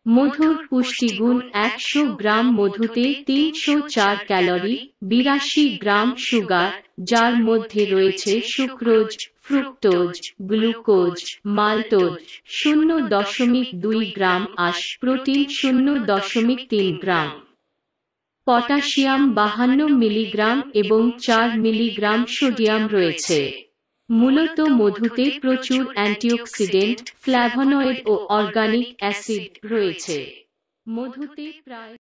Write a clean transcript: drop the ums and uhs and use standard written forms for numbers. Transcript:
মধুর পুষ্টিগুণ ১০০ গ্রাম মধুতে ৩০৪ ক্যালোরি, ৮২ গ্রাম সুগার, যার মধ্যে রয়েছে সুক্রোজ, ফ্রুক্টোজ, গ্লুকোজ, মাল্টোজ, ০.২ গ্রাম আঁশ, প্রোটিন ০.৩ গ্রাম, পটাশিয়াম ৫২ মিলিগ্রাম এবং ৪ মিলিগ্রাম সোডিয়াম রয়েছে। মূলত মধুতে প্রচুর অ্যান্টিঅক্সিডেন্ট, ফ্ল্যাভোনয়েড ও অর্গানিক অ্যাসিড রয়েছে। মধুতে প্রায়